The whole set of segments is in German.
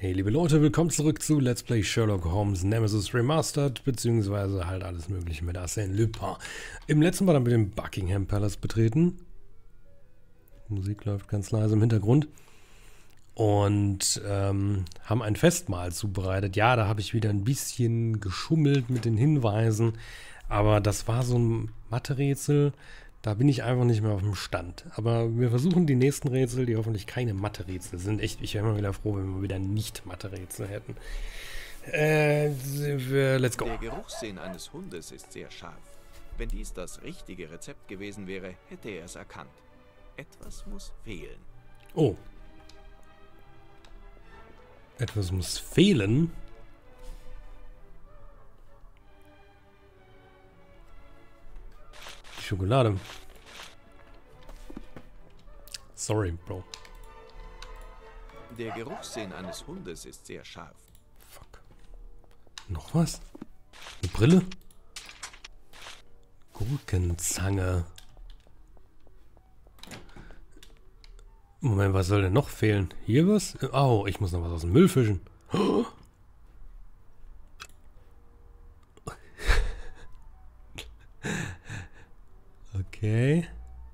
Hey liebe Leute, willkommen zurück zu Let's Play Sherlock Holmes Nemesis Remastered, beziehungsweise halt alles mögliche mit Arsène Lupin. Im letzten Mal haben wir den Buckingham Palace betreten. Musik läuft ganz leise im Hintergrund. Und haben ein Festmahl zubereitet. Ja, da habe ich wieder ein bisschen geschummelt mit den Hinweisen, aber das war so ein Mathe-Rätsel. Da bin ich einfach nicht mehr auf dem Stand. Aber wir versuchen die nächsten Rätsel, die hoffentlich keine Mathe-Rätsel sind. Echt, ich wäre immer wieder froh, wenn wir wieder nicht Mathe-Rätsel hätten. Let's go. Der Geruchssinn eines Hundes ist sehr scharf. Wenn dies das richtige Rezept gewesen wäre, hätte er es erkannt. Etwas muss fehlen. Oh. Etwas muss fehlen. Die Schokolade. Sorry, Bro. Der Geruchssinn eines Hundes ist sehr scharf. Fuck. Noch was? Eine Brille? Gurkenzange. Moment, was soll denn noch fehlen? Hier was? Oh, ich muss noch was aus dem Müll fischen. Oh. Okay.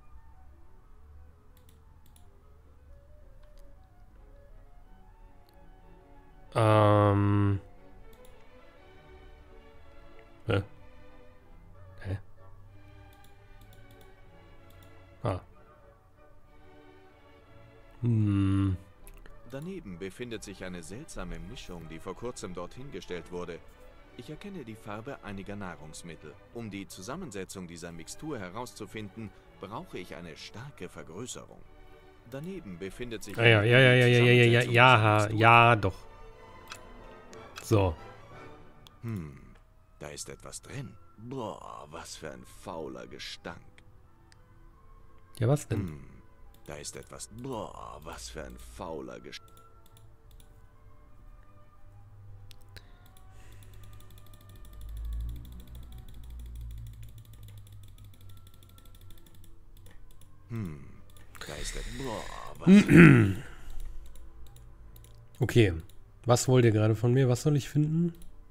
Hä? Hä? Ah. Daneben befindet sich eine seltsame Mischung, die vor kurzem dorthin gestellt wurde. Ich erkenne die Farbe einiger Nahrungsmittel. Um die Zusammensetzung dieser Mixtur herauszufinden, brauche ich eine starke Vergrößerung. Daneben befindet sich Ja, doch. So. Da ist etwas drin. Boah, was für ein fauler Gestank. Ja, was denn? Da ist etwas. Boah, was für ein fauler Gestank. Da ist etwas. Boah, was. Okay. Was wollt ihr gerade von mir? Was soll ich finden?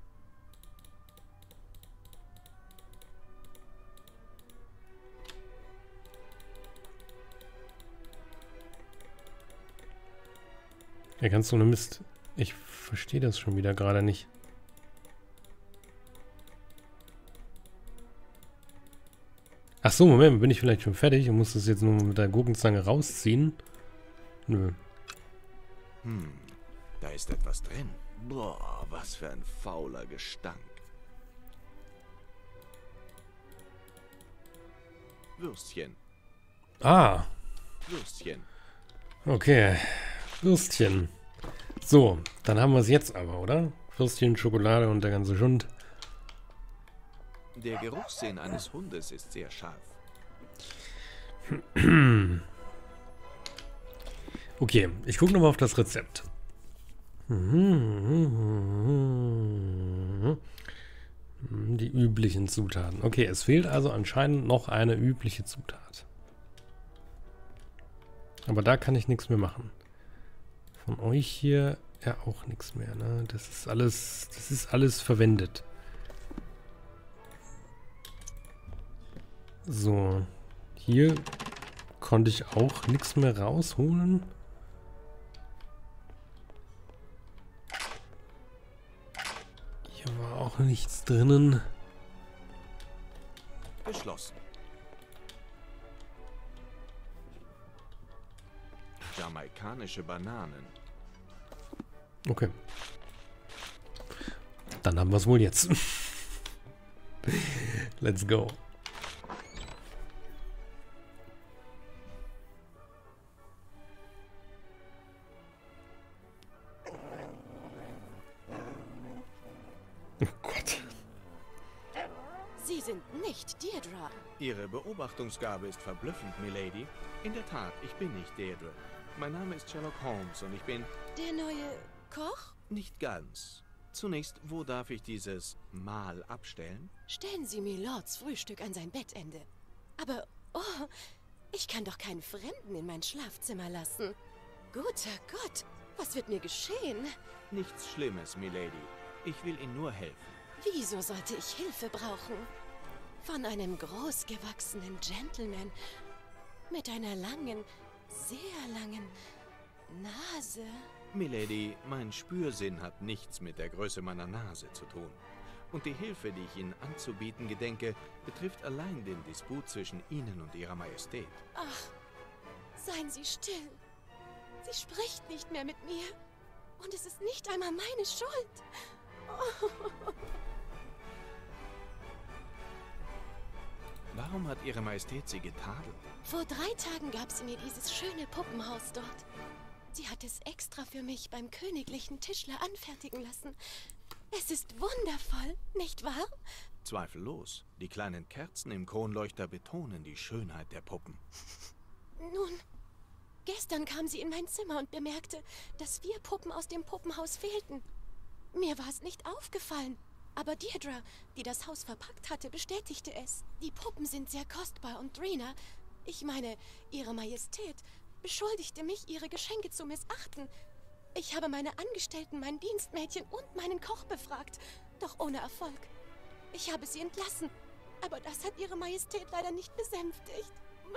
Ja, ganz so eine Mist. Ich verstehe das schon wieder gerade nicht. Ach so, Moment, bin ich vielleicht schon fertig und muss das jetzt nur mit der Gurkenzange rausziehen? Nö. Da ist etwas drin. Boah, was für ein fauler Gestank. Würstchen. Ah, Würstchen. okay. Würstchen. So, dann haben wir es jetzt aber, oder? Würstchen, Schokolade und der ganze Schund. Der Geruchssinn eines Hundes ist sehr scharf. Okay, ich gucke nochmal auf das Rezept. Die üblichen Zutaten. Okay, es fehlt also anscheinend noch eine übliche Zutat. Aber da kann ich nichts mehr machen. Von euch hier ja auch nichts mehr, ne? Das ist alles verwendet. So, hier konnte ich auch nichts mehr rausholen. Hier war auch nichts drinnen. Geschlossen. Jamaikanische Bananen. Okay. Dann haben wir es wohl jetzt. Let's go. Oh Gott. Sie sind nicht Deirdre. Ihre Beobachtungsgabe ist verblüffend, Milady. In der Tat, ich bin nicht Deirdre. Mein Name ist Sherlock Holmes und ich bin... Der neue Koch? Nicht ganz. Zunächst, wo darf ich dieses Mahl abstellen? Stellen Sie Milords Frühstück an sein Bettende. Aber, oh, ich kann doch keinen Fremden in mein Schlafzimmer lassen. Guter Gott, Was wird mir geschehen? Nichts Schlimmes, Milady. Ich will Ihnen nur helfen. Wieso sollte ich Hilfe brauchen? Von einem großgewachsenen Gentleman mit einer langen, sehr langen Nase. Milady, mein Spürsinn hat nichts mit der Größe meiner Nase zu tun. Und die Hilfe, die ich Ihnen anzubieten gedenke, betrifft allein den Disput zwischen Ihnen und Ihrer Majestät. Ach, seien Sie still. Sie spricht nicht mehr mit mir. Und es ist nicht einmal meine Schuld. Warum hat Ihre Majestät Sie getadelt? Vor 3 Tagen gab sie mir dieses schöne Puppenhaus dort. Sie hat es extra für mich beim königlichen Tischler anfertigen lassen. Es ist wundervoll, nicht wahr? Zweifellos. Die kleinen Kerzen im Kronleuchter betonen die Schönheit der Puppen. Nun, gestern kam sie in mein Zimmer und bemerkte, dass 4 Puppen aus dem Puppenhaus fehlten. Mir war es nicht aufgefallen, aber Deirdre, die das Haus verpackt hatte, bestätigte es. Die Puppen sind sehr kostbar und Rena, ich meine, Ihre Majestät, beschuldigte mich, ihre Geschenke zu missachten. Ich habe meine Angestellten, mein Dienstmädchen und meinen Koch befragt, doch ohne Erfolg. Ich habe sie entlassen, aber das hat Ihre Majestät leider nicht besänftigt.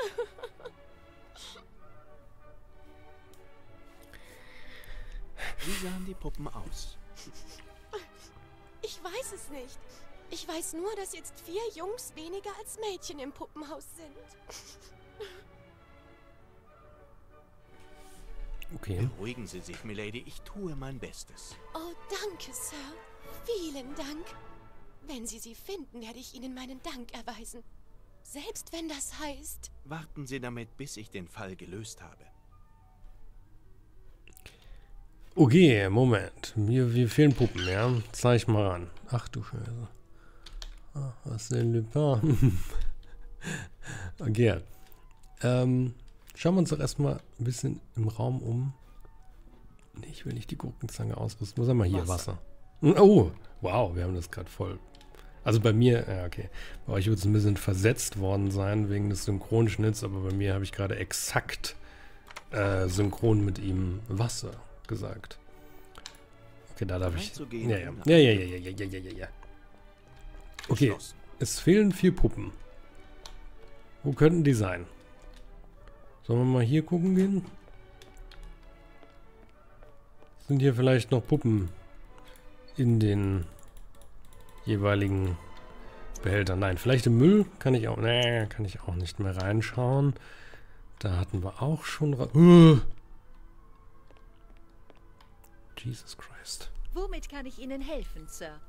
Wie sahen die Puppen aus? Ich weiß es nicht. Ich weiß nur, dass jetzt 4 Jungs weniger als Mädchen im Puppenhaus sind. Okay. Beruhigen Sie sich, Milady. Ich tue mein Bestes. Oh, danke, Sir. Vielen Dank. Wenn Sie sie finden, werde ich Ihnen meinen Dank erweisen. Selbst wenn das heißt... Warten Sie damit, bis ich den Fall gelöst habe. Okay, Moment. Mir fehlen Puppen, ja? Zeig mal ran. Ach du Scheiße. Ah, Arsène Lupin. Okay. Schauen wir uns doch erstmal ein bisschen im Raum um. Nee, ich will nicht die Gurkenzange ausrüsten. Wo sagen wir hier? Wasser. Oh, wow, wir haben das gerade voll. Also bei mir, ja okay. Bei euch wird es ein bisschen versetzt worden sein wegen des Synchronschnitts, aber bei mir habe ich gerade exakt synchron mit ihm Wasser gesagt. Okay, da darf ich... Ja. Okay, es fehlen 4 Puppen. Wo könnten die sein? Sollen wir mal hier gucken gehen? Sind hier vielleicht noch Puppen in den jeweiligen Behältern? Nein, vielleicht im Müll kann ich auch... Nee, kann ich auch nicht mehr reinschauen. Da hatten wir auch schon... Jesus Christ. Womit kann ich Ihnen helfen, Sir?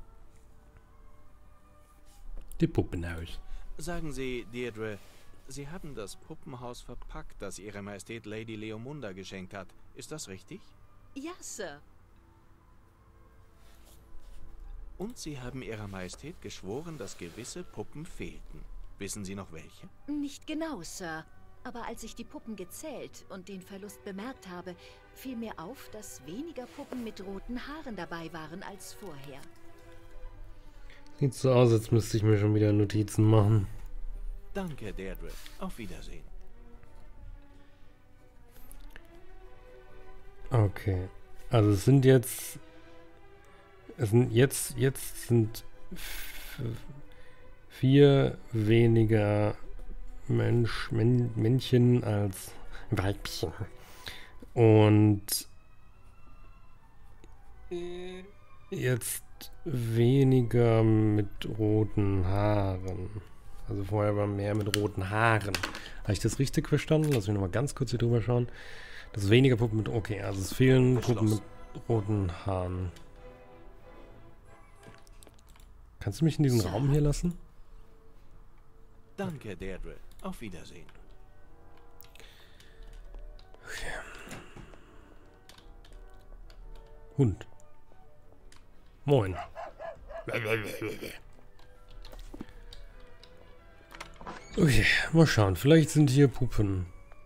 Die Puppenhaus. Sagen Sie, Deirdre, Sie haben das Puppenhaus verpackt, das Ihre Majestät Lady Leomunda geschenkt hat. Ist das richtig? Ja, Sir. Und Sie haben Ihrer Majestät geschworen, dass gewisse Puppen fehlten. Wissen Sie noch welche? Nicht genau, Sir. Aber als ich die Puppen gezählt und den Verlust bemerkt habe, fiel mir auf, dass weniger Puppen mit roten Haaren dabei waren als vorher. Sieht so aus, als müsste ich mir schon wieder Notizen machen. Danke, Deirdre. Auf Wiedersehen. Okay. Also es sind jetzt... Jetzt sind 4 weniger Männchen als Weibchen. Und jetzt weniger mit roten Haaren. Also vorher war mehr mit roten Haaren. Habe ich das richtig verstanden? Lass mich nochmal ganz kurz hier drüber schauen. Das ist weniger Puppen mit... Okay, also es fehlen Puppen mit roten Haaren. Kannst du mich in diesen Raum hier lassen? Danke, Deirdre. Auf Wiedersehen. Okay. Hund. Moin. Okay, mal schauen. Vielleicht sind hier Puppen.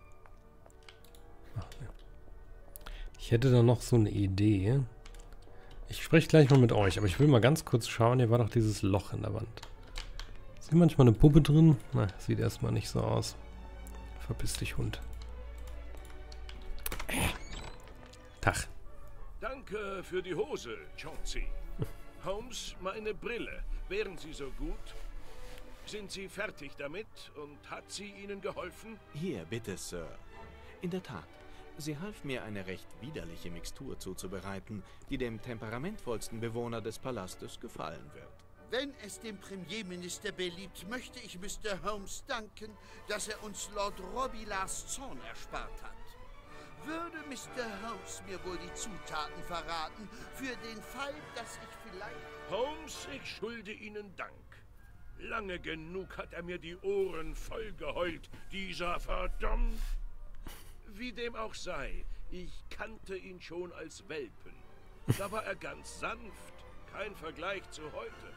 Ach, nee. Ich hätte da noch so eine Idee. Ich spreche gleich mal mit euch, aber ich will mal ganz kurz schauen. Hier war doch dieses Loch in der Wand. Ist hier manchmal eine Puppe drin? Na, sieht erstmal nicht so aus. Verpiss dich, Hund. Tag. Danke für die Hose, Chauncey. Holmes, meine Brille. Wären Sie so gut? Sind Sie fertig damit und hat sie Ihnen geholfen? Hier, bitte, Sir. In der Tat, sie half mir, eine recht widerliche Mixtur zuzubereiten, die dem temperamentvollsten Bewohner des Palastes gefallen wird. Wenn es dem Premierminister beliebt, möchte ich Mr. Holmes danken, dass er uns Lord Robilars Zorn erspart hat. Würde Mr. Holmes mir wohl die Zutaten verraten, für den Fall, dass ich vielleicht... Holmes, ich schulde Ihnen Dank. Lange genug hat er mir die Ohren voll geheult, dieser verdammt... Wie dem auch sei, ich kannte ihn schon als Welpen. Da war er ganz sanft, kein Vergleich zu heute.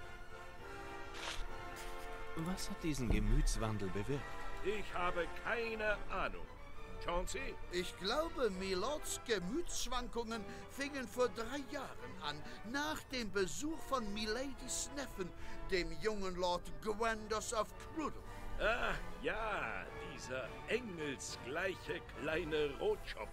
Was hat diesen Gemütswandel bewirkt? Ich habe keine Ahnung. Chauncey? Ich glaube, Milords Gemütsschwankungen fingen vor 3 Jahren an, nach dem Besuch von Miladies Neffen, dem jungen Lord Gwendos of Crudel. Ah, ja, dieser engelsgleiche kleine Rotschopf.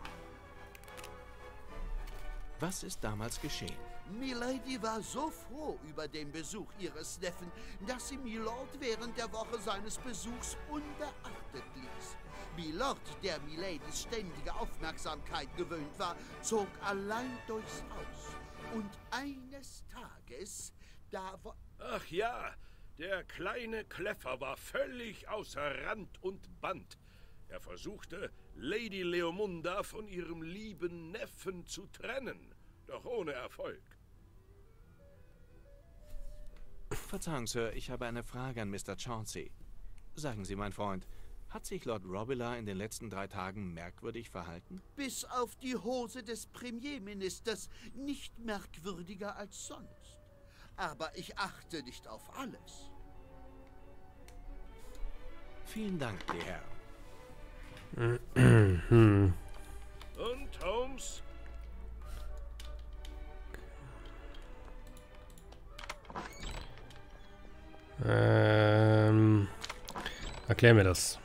Was ist damals geschehen? Milady war so froh über den Besuch ihres Neffen, dass sie Milord während der Woche seines Besuchs unbeachtet ließ. Milord, der Miladies ständige Aufmerksamkeit gewöhnt war, zog allein durchs Haus. Und eines Tages, da war... Ach ja, der kleine Kläffer war völlig außer Rand und Band. Er versuchte, Lady Leomunda von ihrem lieben Neffen zu trennen, doch ohne Erfolg. Verzeihung, Sir, ich habe eine Frage an Mr. Chauncey. Sagen Sie, mein Freund, hat sich Lord Robilar in den letzten 3 Tagen merkwürdig verhalten? Bis auf die Hose des Premierministers nicht merkwürdiger als sonst. Aber ich achte nicht auf alles. Vielen Dank, die Herren. Und, Holmes? Erklär mir das.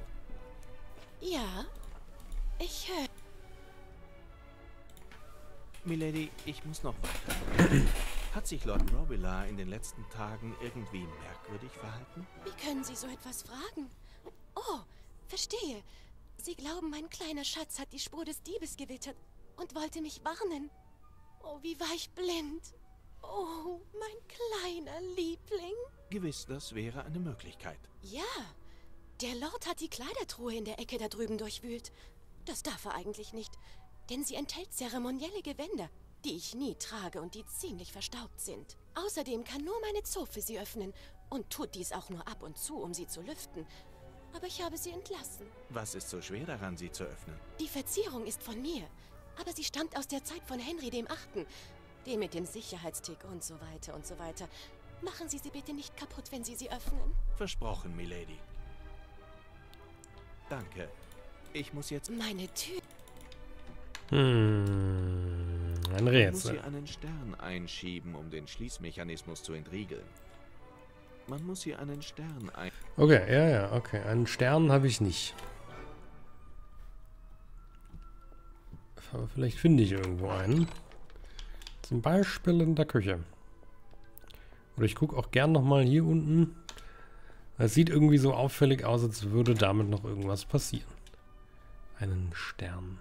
Ja, ich höre. Milady, ich muss noch weiter. Hat sich Lord Robilar in den letzten Tagen irgendwie merkwürdig verhalten? Wie können Sie so etwas fragen? Oh, verstehe. Sie glauben, mein kleiner Schatz hat die Spur des Diebes gewittert und wollte mich warnen. Oh, wie war ich blind. Oh, mein kleiner Liebling. Gewiss, das wäre eine Möglichkeit. Ja, der Lord hat die Kleidertruhe in der Ecke da drüben durchwühlt. Das darf er eigentlich nicht, denn sie enthält zeremonielle Gewänder, die ich nie trage und die ziemlich verstaubt sind. Außerdem kann nur meine Zofe sie öffnen und tut dies auch nur ab und zu, um sie zu lüften. Aber ich habe sie entlassen. Was ist so schwer daran, sie zu öffnen? Die Verzierung ist von mir, aber sie stammt aus der Zeit von Henry VIII., dem mit dem Sicherheitstick und so weiter und so weiter. Machen Sie sie bitte nicht kaputt, wenn Sie sie öffnen. Versprochen, Milady. Danke. Ich muss jetzt... Meine Tür... Ein Ich muss Rätsel. hier einen Stern einschieben, um den Schließmechanismus zu entriegeln. Man muss hier einen Stern ein... Okay, ja, okay. Einen Stern habe ich nicht. Aber vielleicht finde ich irgendwo einen. Zum Beispiel in der Küche. Oder ich gucke auch gern nochmal hier unten. Es sieht irgendwie so auffällig aus, als würde damit noch irgendwas passieren. Einen Stern.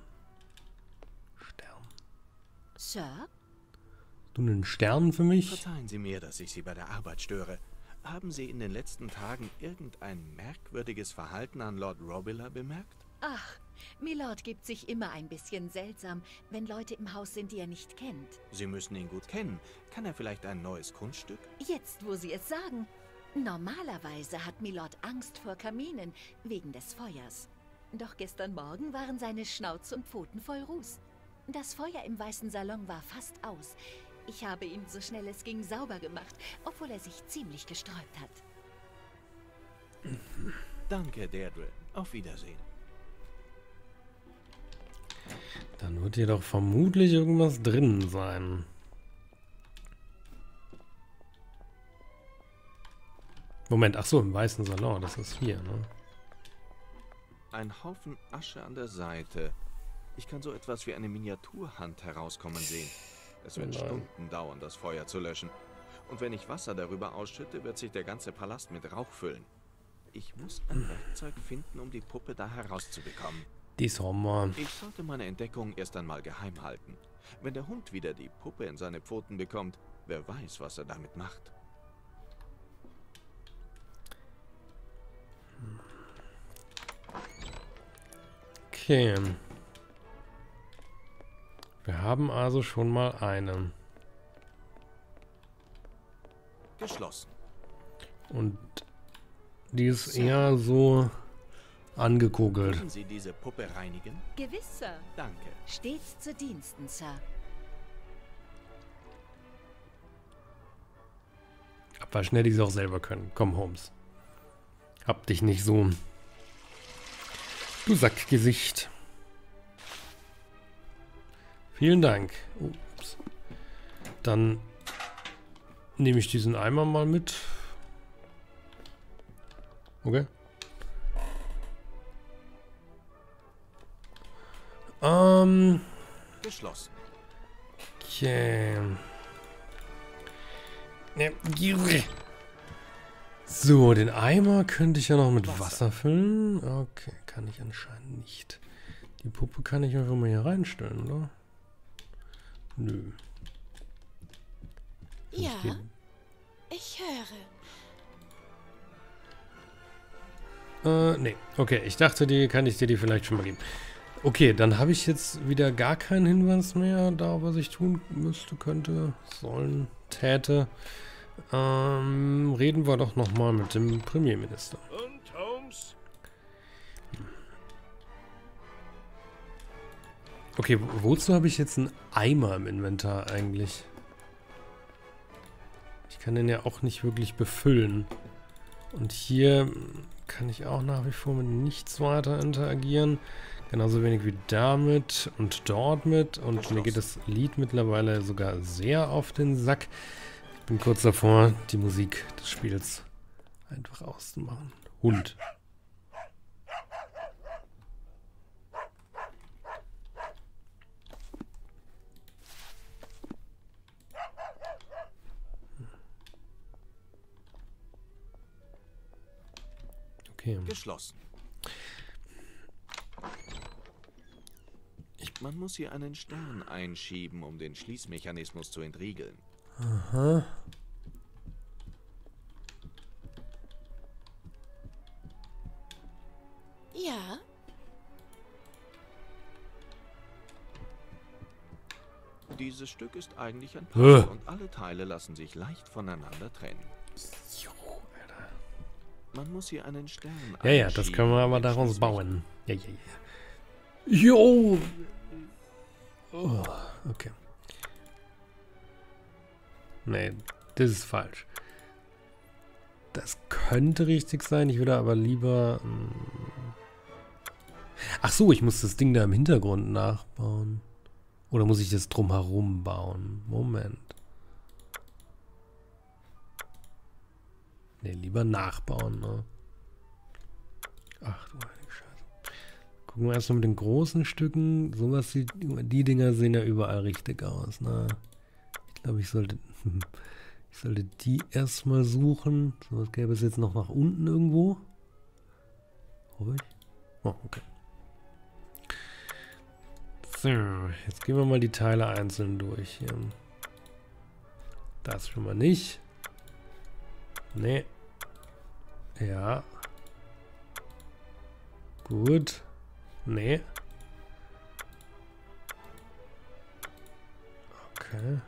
Sir? Du einen Stern für mich? Verzeihen Sie mir, dass ich Sie bei der Arbeit störe. Haben Sie in den letzten Tagen irgendein merkwürdiges Verhalten an Lord Robilar bemerkt? Ach, Milord gibt sich immer ein bisschen seltsam, wenn Leute im Haus sind, die er nicht kennt. Sie müssen ihn gut kennen. Kann er vielleicht ein neues Kunststück? Jetzt, wo Sie es sagen. Normalerweise hat Milord Angst vor Kaminen, wegen des Feuers. Doch gestern Morgen waren seine Schnauze und Pfoten voll Ruß. Das Feuer im Weißen Salon war fast aus. Ich habe ihn so schnell es ging sauber gemacht, obwohl er sich ziemlich gesträubt hat. Danke, Deirdre. Auf Wiedersehen. Dann wird hier doch vermutlich irgendwas drin sein. Moment, ach so, im Weißen Salon, das ist hier, ne? Ein Haufen Asche an der Seite. Ich kann so etwas wie eine Miniaturhand herauskommen sehen. Es wird Stunden dauern, das Feuer zu löschen. Und wenn ich Wasser darüber ausschütte, wird sich der ganze Palast mit Rauch füllen. Ich muss ein Werkzeug finden, um die Puppe da herauszubekommen. Dies Sommer. Ich sollte meine Entdeckung erst einmal geheim halten. Wenn der Hund wieder die Puppe in seine Pfoten bekommt, wer weiß, was er damit macht. Okay. Wir haben also schon mal eine. Geschlossen. Und die ist eher so angekugelt. Können Sie diese Puppe reinigen? Gewiss, Sir. Danke. Stets zu Diensten, Sir. Abwaschen hätte ich es auch selber können. Komm, Holmes. Hab dich nicht so. Du Sackgesicht. Vielen Dank. Ups. Dann nehme ich diesen Eimer mal mit. Okay. Geschlossen. Okay. So, den Eimer könnte ich ja noch mit Wasser füllen. Okay, kann ich anscheinend nicht. Die Puppe kann ich einfach mal hier reinstellen, oder? Nö. Ja, ich höre. Nee. Okay, ich dachte, die kann ich dir vielleicht schon mal geben. Okay, dann habe ich jetzt wieder gar keinen Hinweis mehr da, was ich tun müsste, könnte, sollen, täte. Reden wir doch nochmal mit dem Premierminister. Und, Holmes? Okay, wozu habe ich jetzt einen Eimer im Inventar eigentlich? Ich kann den ja auch nicht wirklich befüllen. Und hier kann ich auch nach wie vor mit nichts weiter interagieren. Genauso wenig wie damit und dort mit. Und mir geht das Lied mittlerweile sogar sehr auf den Sack. Ich bin kurz davor, die Musik des Spiels einfach auszumachen. Hund. Okay. Geschlossen. Man muss hier einen Stern einschieben, um den Schließmechanismus zu entriegeln. Aha. Ja, Dieses Stück ist eigentlich ein Puzzle und alle Teile lassen sich leicht voneinander trennen. Man muss hier einen Stern Ja, ja, das einschieben, können wir aber um den daraus Schließmechanismus- bauen. Ja, ja, ja. Jo! Oh, okay. Nee, das ist falsch. Das könnte richtig sein, ich würde aber lieber... Ach so, ich muss das Ding da im Hintergrund nachbauen. Oder muss ich das drumherum bauen? Moment. Nee, lieber nachbauen, ne? Ach du heilige Scheiße. Gucken wir erstmal mit den großen Stücken. Sowas sieht, die Dinger sehen ja überall richtig aus, ne? Ich glaube, ich sollte die erstmal suchen. So, was gäbe es jetzt noch nach unten irgendwo? Hoffe ich. Oh, okay. So, jetzt gehen wir mal die Teile einzeln durch hier. Das schon mal nicht. Nee. Ja. Gut. Nee. Okay.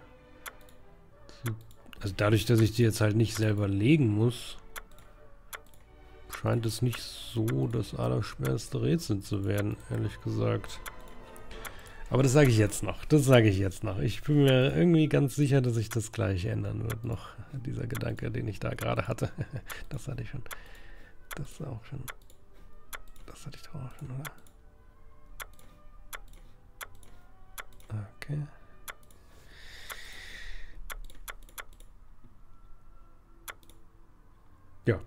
Also dadurch, dass ich die jetzt halt nicht selber legen muss, scheint es nicht so das allerschwerste Rätsel zu werden, ehrlich gesagt. Aber das sage ich jetzt noch. Das sage ich jetzt noch. Ich bin mir irgendwie ganz sicher, dass sich das gleich ändern wird noch. Dieser Gedanke, den ich da gerade hatte. Das hatte ich schon. Das auch schon. Das hatte ich doch auch schon, oder? Okay. Ja.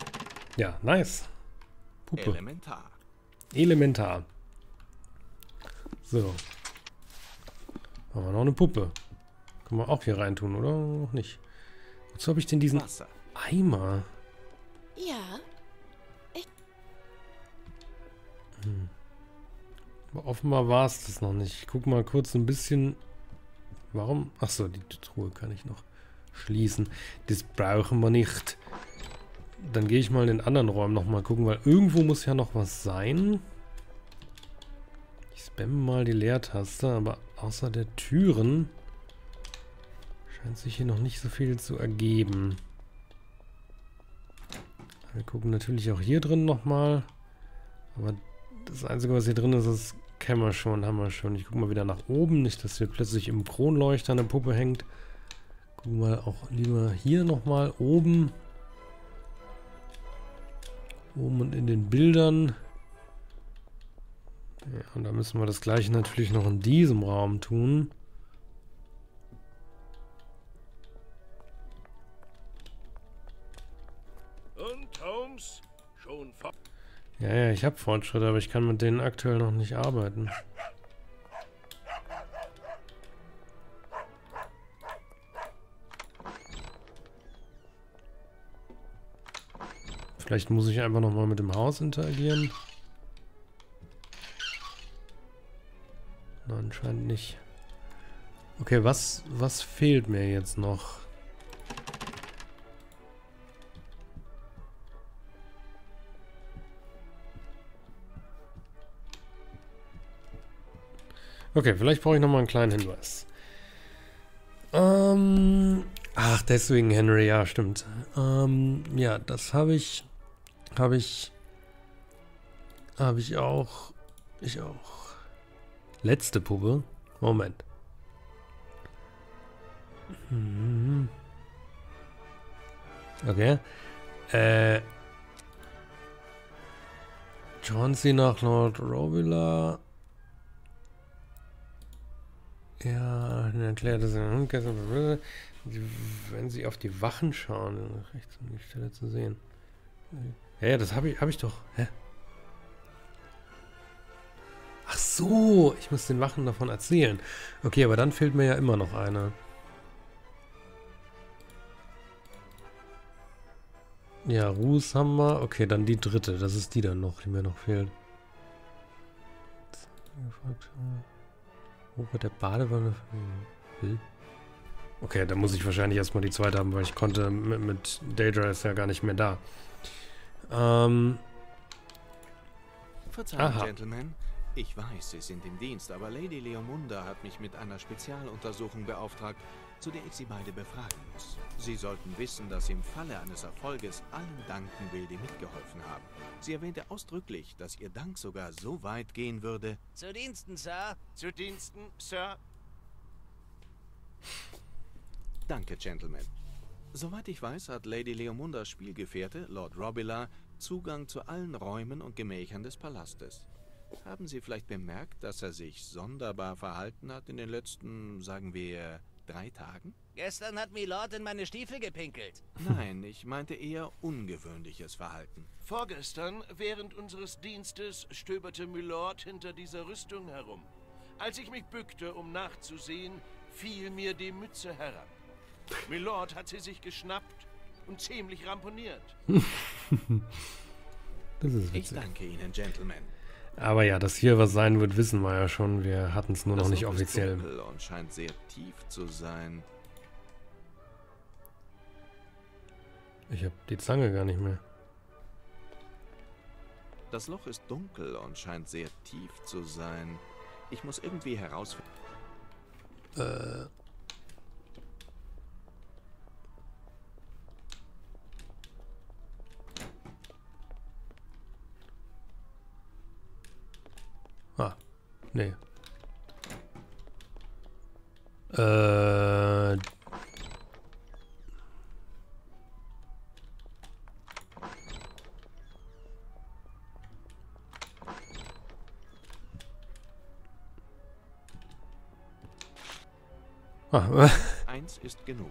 Ja, nice. Puppe. Elementar. Elementar. So. Haben wir noch eine Puppe. Können wir auch hier reintun, oder? Noch nicht. Wozu habe ich denn diesen Wasser. Eimer? Ja, Aber offenbar war es das noch nicht. Ich gucke mal kurz ein bisschen. Warum? Achso, die Truhe kann ich noch schließen. Das brauchen wir nicht. Dann gehe ich mal in den anderen Räumen nochmal gucken, weil irgendwo muss ja noch was sein. Ich spamme mal die Leertaste, aber außer der Türen scheint sich hier noch nicht so viel zu ergeben. Wir gucken natürlich auch hier drin nochmal. Aber das Einzige, was hier drin ist, das kennen wir schon, haben wir schon. Ich gucke mal wieder nach oben, nicht, dass hier plötzlich im Kronleuchter eine Puppe hängt. Gucken wir auch lieber hier nochmal oben. Oben und in den Bildern. Ja, und da müssen wir das gleiche natürlich noch in diesem Raum tun. Und Holmes, schon fort. Ja, ich habe Fortschritte, aber ich kann mit denen aktuell noch nicht arbeiten. Vielleicht muss ich einfach nochmal mit dem Haus interagieren. Nein, anscheinend nicht. Okay, was fehlt mir jetzt noch? Okay, vielleicht brauche ich nochmal einen kleinen Hinweis. Ach, deswegen Henry, ja, stimmt. Ja, das habe ich auch. Ich auch. Letzte Puppe. Moment. Okay. Chauncey nach Lord Robilla. Ja, dann erklärt es, wenn sie auf die Wachen schauen, rechts an die Stelle zu sehen. Ja, das habe ich doch. Hä? Ach so, ich muss den Wachen davon erzählen. Okay, aber dann fehlt mir ja immer noch eine. Ja, Ruß haben wir. Okay, dann die dritte. Das ist die dann noch, die mir noch fehlt. Wo wird der Badewanne? Okay, dann muss ich wahrscheinlich erstmal die zweite haben, weil ich konnte mit Daedra ist ja gar nicht mehr da. Verzeihen, Gentlemen. Ich weiß, Sie sind im Dienst, aber Lady Leomunda hat mich mit einer Spezialuntersuchung beauftragt, zu der ich Sie beide befragen muss. Sie sollten wissen, dass Sie im Falle eines Erfolges allen danken will, die mitgeholfen haben. Sie erwähnte ausdrücklich, dass Ihr Dank sogar so weit gehen würde. Zu Diensten, Sir. Zu Diensten, Sir. Danke, Gentlemen. Soweit ich weiß, hat Lady Leomundas Spielgefährte, Lord Robilla, Zugang zu allen Räumen und Gemächern des Palastes. Haben Sie vielleicht bemerkt, dass er sich sonderbar verhalten hat in den letzten, sagen wir, 3 Tagen? Gestern hat Milord in meine Stiefel gepinkelt. Nein, ich meinte eher ungewöhnliches Verhalten. Vorgestern, während unseres Dienstes, stöberte Milord hinter dieser Rüstung herum. Als ich mich bückte, um nachzusehen, fiel mir die Mütze herab. Milord hat sie sich geschnappt und ziemlich ramponiert. Das ist Ich witzig. danke Ihnen, Gentlemen. Aber ja, dass hier was sein wird, wissen wir ja schon. Wir hatten es nur noch nicht Loch ist offiziell. dunkel und scheint sehr tief zu sein. Ich habe die Zange gar nicht mehr. Das Loch ist dunkel und scheint sehr tief zu sein. Ich muss irgendwie herausfinden. Ah, nee. Ah, Eins ist genug.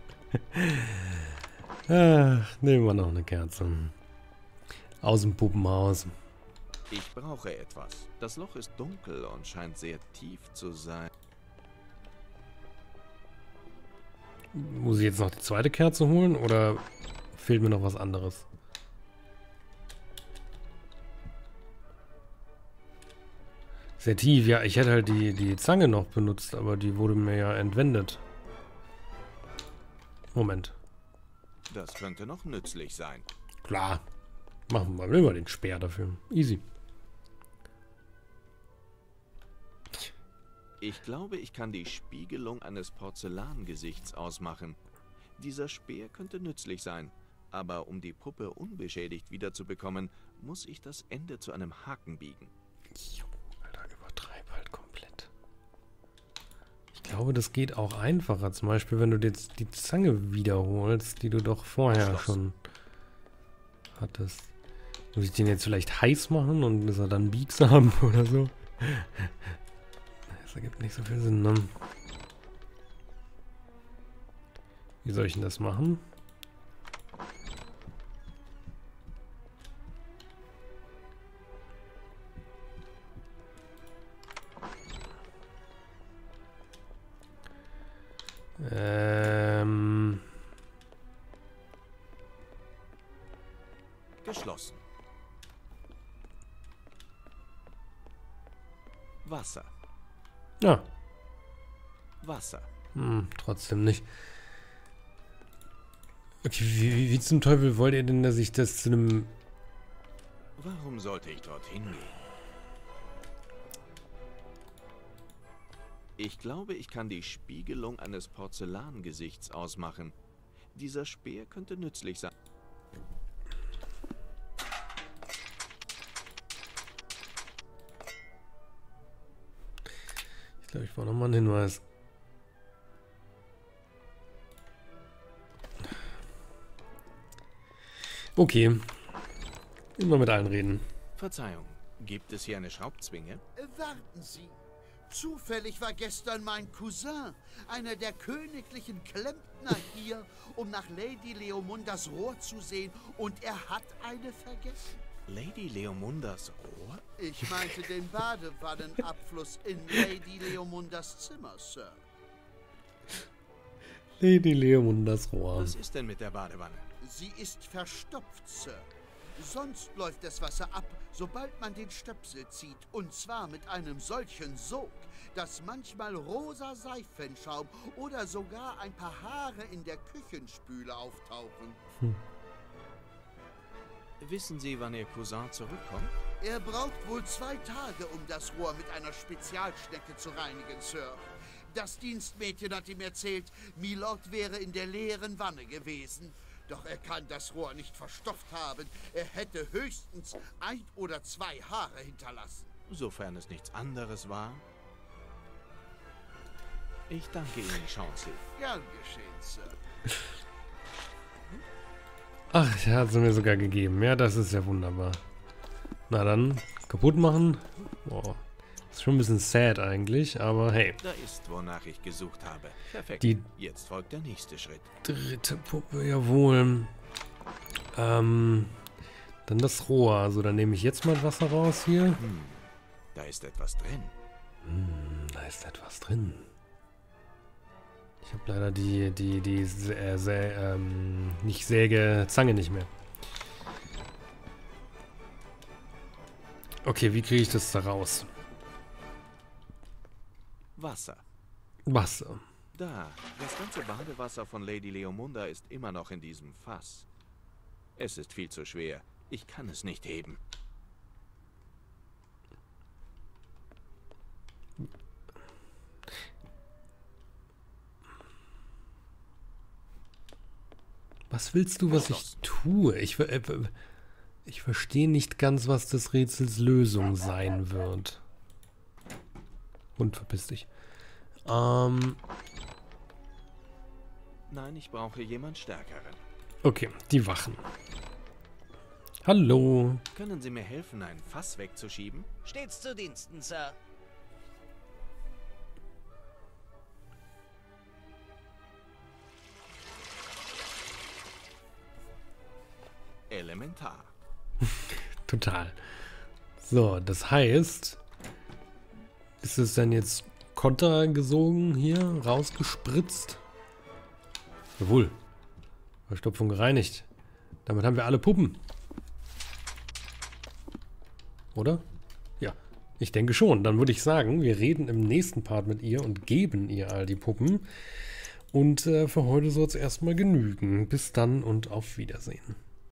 ach, nehmen wir noch eine Kerze. Aus dem Puppenhaus. Ich brauche etwas. Das Loch ist dunkel und scheint sehr tief zu sein. Muss ich jetzt noch die zweite Kerze holen oder fehlt mir noch was anderes? Sehr tief, ja, ich hätte halt die Zange noch benutzt, aber die wurde mir ja entwendet. Moment. Das könnte noch nützlich sein. Klar. Machen wir mal den Speer dafür. Easy. Ich glaube, ich kann die Spiegelung eines Porzellangesichts ausmachen. Dieser Speer könnte nützlich sein, aber um die Puppe unbeschädigt wiederzubekommen, muss ich das Ende zu einem Haken biegen. Alter, übertreib halt komplett. Ich glaube, das geht auch einfacher. Zum Beispiel, wenn du jetzt die Zange wiederholst, die du doch vorher schon hattest. Muss ich den jetzt vielleicht heiß machen und ist er dann biegsam oder so? Das ergibt nicht so viel Sinn, ne? Wie soll ich denn das machen? Geschlossen. Wasser. Ja. Wasser. Trotzdem nicht. Okay, wie zum Teufel wollt ihr denn, dass ich das zu einem... Warum sollte ich dorthin gehen? Ich glaube, ich kann die Spiegelung eines Porzellangesichts ausmachen. Dieser Speer könnte nützlich sein. Ich glaube, ich brauche nochmal einen Hinweis. Okay. Immer mit allen reden. Verzeihung, gibt es hier eine Schraubzwinge? Warten Sie. Zufällig war gestern mein Cousin, einer der königlichen Klempner, hier, um nach Lady Leomundas Rohr zu sehen, und er hat eine vergessen. Lady Leomundas Rohr? Ich meinte den Badewannenabfluss in Lady Leomundas Zimmer, Sir. Lady Leomundas Rohr. Was ist denn mit der Badewanne? Sie ist verstopft, Sir. Sonst läuft das Wasser ab, sobald man den Stöpsel zieht. Und zwar mit einem solchen Sog, dass manchmal rosa Seifenschaum oder sogar ein paar Haare in der Küchenspüle auftauchen. Wissen Sie, wann Ihr Cousin zurückkommt? Er braucht wohl 2 Tage, um das Rohr mit einer Spezialschnecke zu reinigen, Sir. Das Dienstmädchen hat ihm erzählt, Milord wäre in der leeren Wanne gewesen. Doch er kann das Rohr nicht verstopft haben. Er hätte höchstens 1 oder 2 Haare hinterlassen. Sofern es nichts anderes war. Ich danke Ihnen, Chauncey. Gern geschehen, Sir. Ach, der hat sie mir sogar gegeben. Ja, das ist ja wunderbar. Na dann, kaputt machen. Boah, ist schon ein bisschen sad eigentlich, aber hey. Da ist, wonach ich gesucht habe. Perfekt. Jetzt folgt der nächste Schritt. Dritte Puppe, jawohl. Dann das Rohr. Also dann nehme ich jetzt mal Wasser raus hier. Da ist etwas drin. Da ist etwas drin. Ich habe leider nicht Säge-Zange nicht mehr. Okay, wie kriege ich das da raus? Wasser. Wasser. Da, das ganze Badewasser von Lady Leomunda ist immer noch in diesem Fass. Es ist viel zu schwer. Ich kann es nicht heben. Was willst du, was ich tue? Ich verstehe nicht ganz, was des Rätsels Lösung sein wird. Und verpiss dich. Nein, ich brauche jemand Stärkeren. Okay, die Wachen. Hallo. Können Sie mir helfen, ein Fass wegzuschieben? Stets zu Diensten, Sir. Elementar. Total. So, das heißt, ist es denn jetzt kontergesogen hier, rausgespritzt? Jawohl. Verstopfung gereinigt. Damit haben wir alle Puppen. Oder? Ja, ich denke schon. Dann würde ich sagen, wir reden im nächsten Part mit ihr und geben ihr all die Puppen. Und für heute soll es erstmal genügen. Bis dann und auf Wiedersehen.